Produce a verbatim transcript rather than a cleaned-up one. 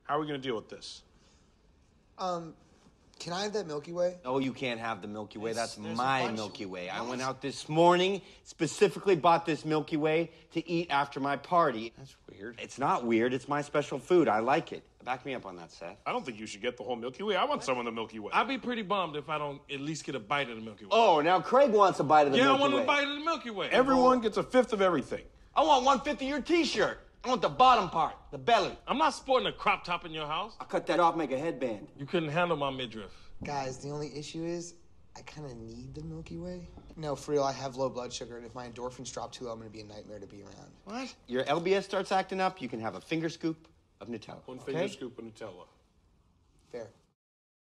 How are we going to deal with this? Um, can I have that Milky Way? Oh, you can't have the Milky Way. There's- That's there's a my bunch Milky of- Way. I What? went out this morning, specifically bought this Milky Way to eat after my party. That's weird. It's not weird. It's my special food. I like it. Back me up on that, Seth. I don't think you should get the whole Milky Way. I want some of the Milky Way. I'd be pretty bummed if I don't at least get a bite of the Milky Way. Oh, now Craig wants a bite of the yeah, Milky I want Way. a bite of the Milky Way. Everyone gets a fifth of everything. I want one-fifth of your T-shirt. I want the bottom part, the belly. I'm not sporting a crop top in your house. I'll cut that off, make a headband. You couldn't handle my midriff. Guys, the only issue is I kind of need the Milky Way. No, for real, I have low blood sugar, and if my endorphins drop too low, I'm going to be a nightmare to be around. What? Your L B S starts acting up, you can have a finger scoop of Nutella. One okay? finger scoop of Nutella. Fair.